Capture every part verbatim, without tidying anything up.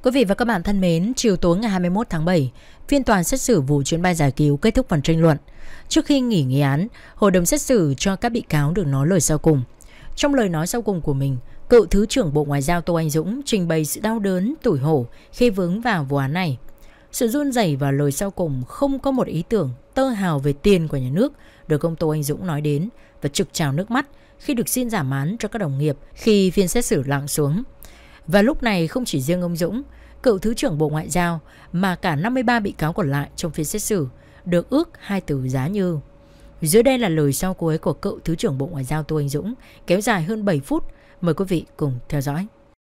Quý vị và các bạn thân mến, chiều tối ngày hai mươi mốt tháng bảy, phiên tòa xét xử vụ chuyến bay giải cứu kết thúc phần tranh luận. Trước khi nghỉ nghị án, hội đồng xét xử cho các bị cáo được nói lời sau cùng. Trong lời nói sau cùng của mình, cựu Thứ trưởng Bộ Ngoại giao Tô Anh Dũng trình bày sự đau đớn, tủi hổ khi vướng vào vụ án này. Sự run rẩy và lời sau cùng không có một ý tưởng tơ hào về tiền của nhà nước được ông Tô Anh Dũng nói đến, và trực trào nước mắt khi được xin giảm án cho các đồng nghiệp khi phiên xét xử lắng xuống. Và lúc này không chỉ riêng ông Dũng, cựu Thứ trưởng Bộ Ngoại giao, mà cả năm mươi ba bị cáo còn lại trong phiên xét xử được ước hai từ giá như. Dưới đây là lời sau cuối của cựu Thứ trưởng Bộ Ngoại giao Tô Anh Dũng, kéo dài hơn bảy phút. Mời quý vị cùng theo dõi.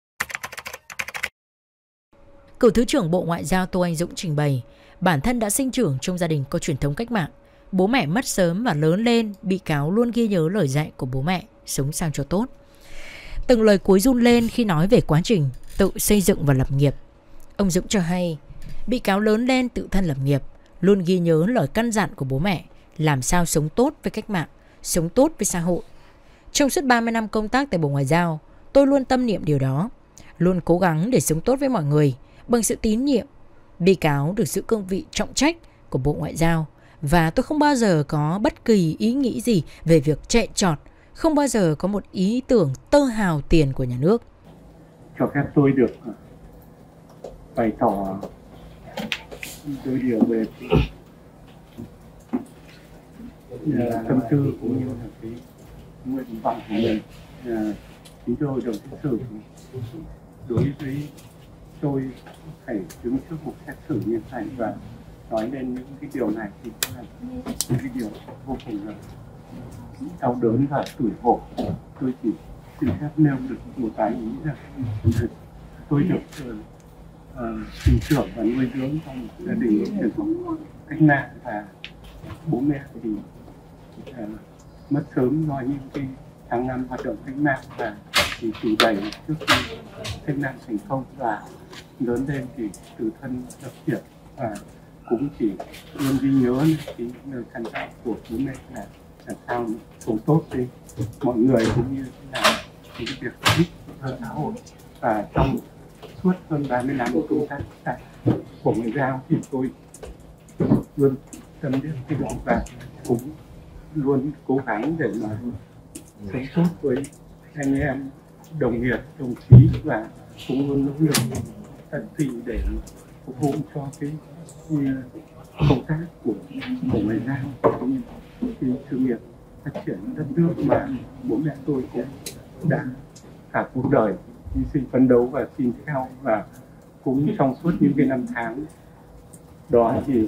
Cựu Thứ trưởng Bộ Ngoại giao Tô Anh Dũng trình bày, bản thân đã sinh trưởng trong gia đình có truyền thống cách mạng. Bố mẹ mất sớm và lớn lên, bị cáo luôn ghi nhớ lời dạy của bố mẹ, sống sao cho tốt. Từng lời cuối run lên khi nói về quá trình tự xây dựng và lập nghiệp. Ông Dũng cho hay, bị cáo lớn lên tự thân lập nghiệp, luôn ghi nhớ lời căn dặn của bố mẹ, làm sao sống tốt với cách mạng, sống tốt với xã hội. Trong suốt ba mươi năm công tác tại Bộ Ngoại giao, tôi luôn tâm niệm điều đó, luôn cố gắng để sống tốt với mọi người bằng sự tín nhiệm. Bị cáo được giữ cương vị trọng trách của Bộ Ngoại giao, và tôi không bao giờ có bất kỳ ý nghĩ gì về việc chạy trọt, không bao giờ có một ý tưởng tơ hào tiền của nhà nước. Cho phép tôi được bày tỏ đôi điều về tâm tư cũng như là cái nguyện vọng của mình. Kính thưa hội đồng xét xử, đối với tôi phải đứng trước một xét xử như này và nói lên những cái điều này thì cũng là những cái điều vô cùng là đau đớn và tủi hổ. Tôi chỉ xin phép nêu được một cái ý là tôi được uh, sinh trưởng và nuôi dưỡng trong một gia đình truyền thống cách mạng, và bố mẹ thì uh, mất sớm do những cái tháng năm hoạt động cách mạng, và thì trình bày trước khi cách mạng thành công, và lớn lên thì từ thân lập nghiệp, và cũng chỉ luôn ghi nhớ cái lời căn dặn của bố mẹ là làm sao sống tốt với mọi người cũng như là những cái việc ích cho xã hội. Và trong suốt hơn ba mươi năm công tác tại Bộ Ngoại giao thì tôi luôn tâm huyết cái đó, và cũng luôn cố gắng để mà sống tốt với anh em đồng nghiệp, đồng chí, và cũng luôn nỗ lực tận tụy để phục vụ cho cái công tác của Bộ Ngoại giao cũng như cái sự nghiệp phát triển đất nước mà bố mẹ tôi cũng đã cả cuộc đời hy sinh phấn đấu và xin theo. Và cũng trong suốt những cái năm tháng đó thì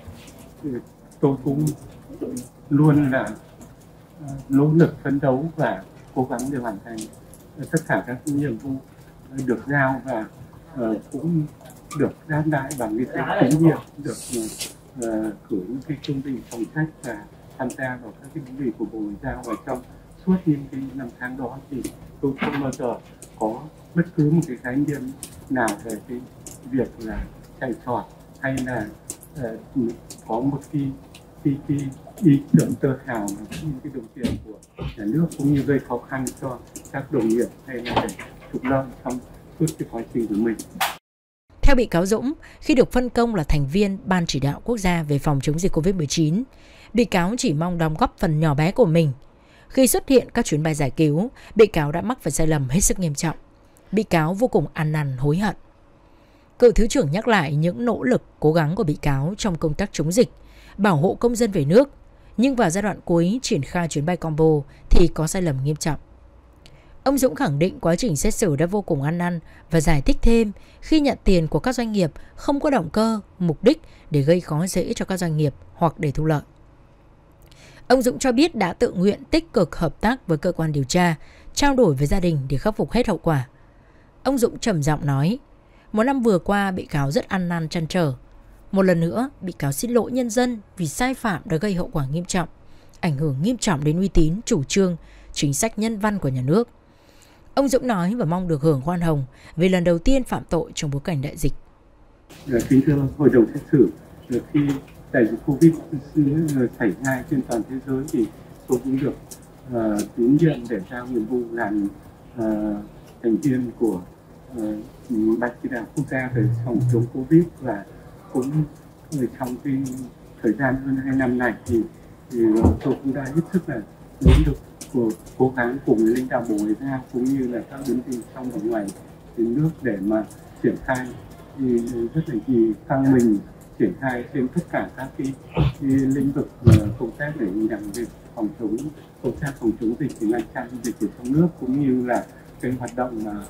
tôi cũng luôn là nỗ lực phấn đấu và cố gắng để hoàn thành tất cả các nhiệm vụ được giao, và cũng được đáp lại bằng cái sự tín nhiệm, được uh, cử những cái công trình trọng trách và tham gia vào các cái đơn vị của Bộ Ngoại giao. Và trong suốt những cái năm tháng đó thì tôi không bao giờ có bất cứ một cái khái niệm nào về cái việc là chạy trọt, hay là uh, có một cái, cái, cái ý tưởng tơ hào những cái đồng tiền của nhà nước cũng như gây khó khăn cho các đồng nghiệp hay là để trục lợi trong suốt cái quá trình của mình. Theo bị cáo Dũng, khi được phân công là thành viên Ban Chỉ đạo Quốc gia về phòng chống dịch Covid mười chín, bị cáo chỉ mong đóng góp phần nhỏ bé của mình. Khi xuất hiện các chuyến bay giải cứu, bị cáo đã mắc phải sai lầm hết sức nghiêm trọng. Bị cáo vô cùng ăn năn hối hận. Cựu Thứ trưởng nhắc lại những nỗ lực, cố gắng của bị cáo trong công tác chống dịch, bảo hộ công dân về nước, nhưng vào giai đoạn cuối triển khai chuyến bay combo thì có sai lầm nghiêm trọng. Ông Dũng khẳng định quá trình xét xử đã vô cùng ăn năn và giải thích thêm khi nhận tiền của các doanh nghiệp không có động cơ, mục đích để gây khó dễ cho các doanh nghiệp hoặc để thu lợi. Ông Dũng cho biết đã tự nguyện tích cực hợp tác với cơ quan điều tra, trao đổi với gia đình để khắc phục hết hậu quả. Ông Dũng trầm giọng nói, một năm vừa qua bị cáo rất ăn năn trăn trở. Một lần nữa, bị cáo xin lỗi nhân dân vì sai phạm đã gây hậu quả nghiêm trọng, ảnh hưởng nghiêm trọng đến uy tín, chủ trương, chính sách nhân văn của nhà nước. Ông Dũng nói và mong được hưởng khoan hồng vì lần đầu tiên phạm tội trong bối cảnh đại dịch. Kính thưa hội đồng xét xử, khi đại dịch Covid xảy ra trên toàn thế giới thì tôi cũng được uh, tín nhiệm để giao nhiệm vụ làm uh, thành viên của uh, Ban chỉ đạo quốc gia về phòng chống Covid, và cũng trong cái thời gian hơn hai năm này thì, thì tôi cũng đã hết sức là nỗ lực của cố gắng cùng lãnh đạo Bộ Ngoại giao cũng như là các đơn vị trong và ngoài nước để mà triển khai thì rất là gì căng mình triển khai trên tất cả các cái, cái lĩnh vực công tác để nhằm về phòng chống công tác phòng chống dịch thì ngăn chặn dịch ở trong nước, cũng như là cái hoạt động mà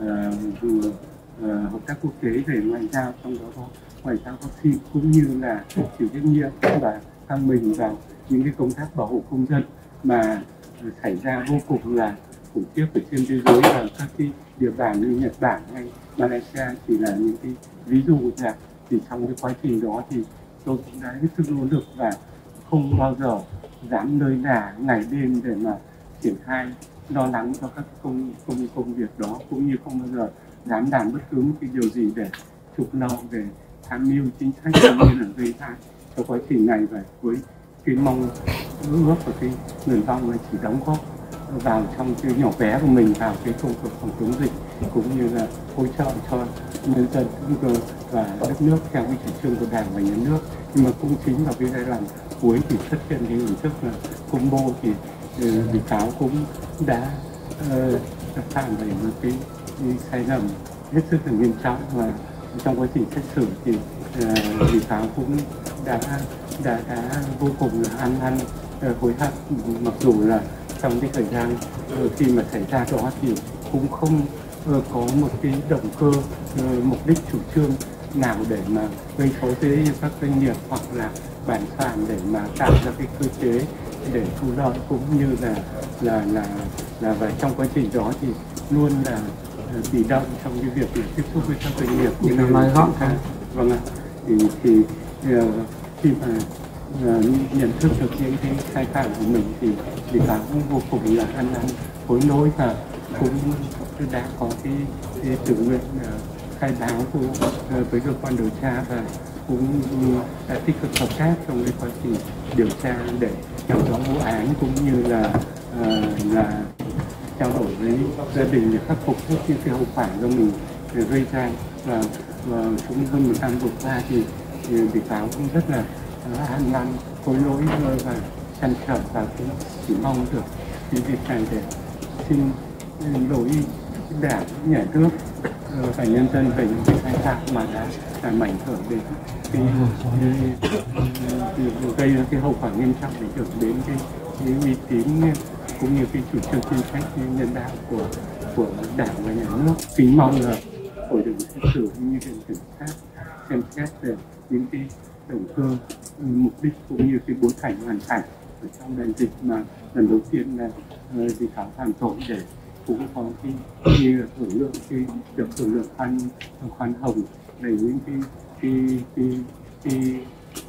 uh, uh, uh, hợp tác quốc tế về ngoại giao, trong đó có ngoại giao vaccine, cũng như là chịu trách nhiệm và căng mình vào những cái công tác bảo hộ công dân mà xảy ra vô cùng là khủng khiếp ở trên thế giới, và các cái địa bàn như Nhật Bản hay Malaysia chỉ là những cái ví dụ ra. Thì trong cái quá trình đó thì tôi cũng đã hết sức nỗ lực và không bao giờ dám nơi nà ngày đêm để mà triển khai lo lắng cho các công công công việc đó, cũng như không bao giờ dám làm bất cứ một cái điều gì để trục lợi, về tham mưu chính sách cũng như là gây hại cho quá trình này. Và với cái mong ước của cái người vong là chỉ đóng góp vào trong cái nhỏ bé của mình vào cái công cuộc phòng chống dịch, cũng như là hỗ trợ cho nhân dân và đất nước theo cái chủ trương của Đảng và Nhà nước. Nhưng mà cũng chính vào cái giai đoạn cuối thì xuất hiện cái hình thức là combo thì uh, bị cáo cũng đã uh, phạm về một cái, cái sai lầm hết sức là nghiêm trọng, và trong quá trình xét xử thì uh, bị cáo cũng đã đã đã vô cùng là ăn năn uh, hối hận, mặc dù là trong cái thời gian uh, khi mà xảy ra đó thì cũng không uh, có một cái động cơ uh, mục đích chủ trương nào để mà gây khó dễ cho các doanh nghiệp hoặc là bản sản để mà tạo ra cái cơ chế để thu lợi, cũng như là là là là và trong quá trình đó thì luôn là uh, bị động trong cái việc để tiếp xúc với các doanh nghiệp như là nói gọn ha. Vâng ạ. Thì thì uh, khi mà uh, nhận thức được những cái sai phạm của mình thì bị cáo cũng vô cùng là ăn năn hối lỗi, và cũng đã có cái, cái tự nguyện uh, khai báo của, uh, với cơ quan điều tra, và cũng uh, đã tích cực hợp tác trong cái quá trình điều tra để theo dõi vụ án, cũng như là uh, là trao đổi với gia đình để khắc phục hết những cái hậu quả do mình gây ra. Và, và cũng hơn một năm vừa qua thì, thì bị cáo cũng rất là uh, ăn năn hối lỗi và trăn trở, và cũng chỉ mong được cái việc này để xin lỗi Đảng, Nhà nước và nhân dân về những cái sai phạm mà đã làm ảnh hưởng đến cái, gây ra cái hậu quả nghiêm trọng, ảnh hưởng đến cái, cái uy tín cũng như cái chủ trương chính sách nhân đạo của của Đảng và Nhà nước. Kính mong là hội đồng xét xử cũng như viện kiểm sát xem xét về những cái động cơ, mục đích cũng như cái bối cảnh hoàn cảnh ở trong đại dịch mà lần đầu tiên là bị cáo phạm tội, để cũng có cái như hưởng lượng cái được hưởng lượng khoan khoan hồng về những cái cái cái cái,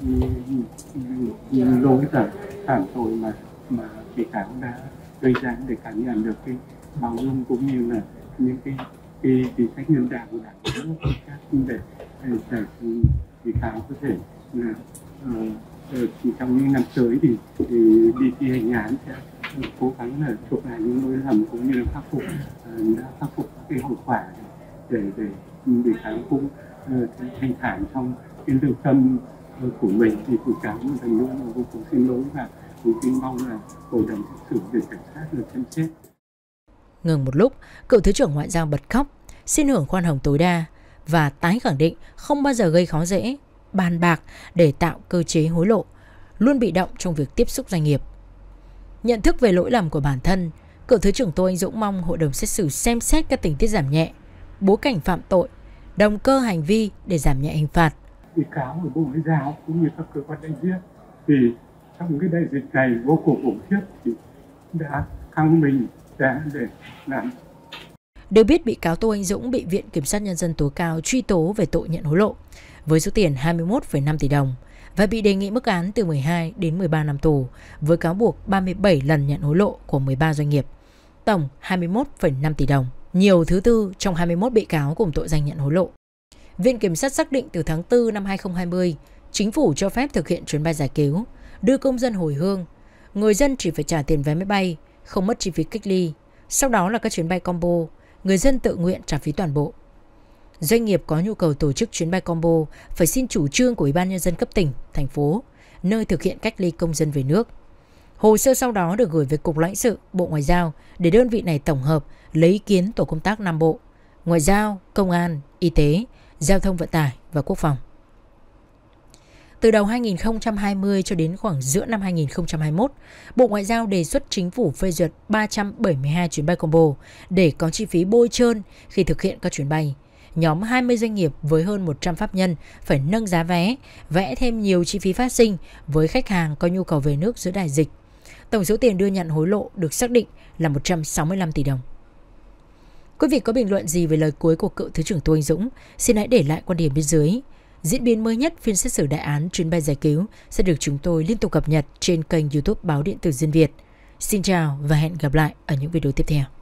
cái lỗi là phạm tội mà mà bị cáo đã gây ra, để cảm nhận được cái bao dung cũng như là những cái cái chính sách nhân đạo của Đảng nước các để để bị cáo có thể là uh, trong những năm tới thì, thì đi thi hành án sẽ cố gắng là chuộc lại những lỗi lầm cũng như là khắc phục uh, đã khắc phục cái hậu quả để để bị cáo cũng uh, thanh thản trong cái lương tâm uh, của mình. Thì bị cáo lần nữa là vô cùng xin lỗi, và cũng kính mong là hội đồng xét xử viện kiểm sát được xem xét. Ngừng một lúc, cựu Thứ trưởng Ngoại giao bật khóc, xin hưởng khoan hồng tối đa và tái khẳng định không bao giờ gây khó dễ, bàn bạc để tạo cơ chế hối lộ, luôn bị động trong việc tiếp xúc doanh nghiệp. Nhận thức về lỗi lầm của bản thân, cựu Thứ trưởng Tô Anh Dũng mong hội đồng xét xử xem xét các tình tiết giảm nhẹ, bối cảnh phạm tội, động cơ hành vi để giảm nhẹ hình phạt. Bị cáo ở Bộ Ngoại giao cũng như các cơ quan đại diện thì trong cái đại dịch này vô cùng khủng khiếp thì đã căng mình ra để làm. Được biết, bị cáo Tô Anh Dũng bị Viện Kiểm sát Nhân dân tối cao truy tố về tội nhận hối lộ với số tiền hai mươi mốt phẩy năm tỷ đồng và bị đề nghị mức án từ mười hai đến mười ba năm tù với cáo buộc ba mươi bảy lần nhận hối lộ của mười ba doanh nghiệp, tổng hai mươi mốt phẩy năm tỷ đồng, nhiều thứ tư trong hai mươi mốt bị cáo cùng tội danh nhận hối lộ. Viện Kiểm sát xác định từ tháng tư năm hai nghìn không trăm hai mươi, chính phủ cho phép thực hiện chuyến bay giải cứu, đưa công dân hồi hương, người dân chỉ phải trả tiền vé máy bay, không mất chi phí cách ly. Sau đó là các chuyến bay combo, người dân tự nguyện trả phí toàn bộ. doanh nghiệp có nhu cầu tổ chức chuyến bay combo phải xin chủ trương của Ủy ban Nhân dân cấp tỉnh, thành phố, nơi thực hiện cách ly công dân về nước. Hồ sơ sau đó được gửi về Cục Lãnh sự, Bộ Ngoại giao để đơn vị này tổng hợp lấy ý kiến tổ công tác năm bộ: Ngoại giao, Công an, Y tế, Giao thông vận tải và Quốc phòng. Từ đầu hai nghìn không trăm hai mươi cho đến khoảng giữa năm hai nghìn không trăm hai mươi mốt, Bộ Ngoại giao đề xuất chính phủ phê duyệt ba trăm bảy mươi hai chuyến bay combo để có chi phí bôi trơn khi thực hiện các chuyến bay. Nhóm hai mươi doanh nghiệp với hơn một trăm pháp nhân phải nâng giá vé, vẽ thêm nhiều chi phí phát sinh với khách hàng có nhu cầu về nước giữa đại dịch. Tổng số tiền đưa nhận hối lộ được xác định là một trăm sáu mươi lăm tỷ đồng. Quý vị có bình luận gì về lời cuối của cựu Thứ trưởng Tô Anh Dũng? Xin hãy để lại quan điểm bên dưới. Diễn biến mới nhất phiên xét xử đại án chuyến bay giải cứu sẽ được chúng tôi liên tục cập nhật trên kênh YouTube Báo Điện tử Dân Việt. Xin chào và hẹn gặp lại ở những video tiếp theo.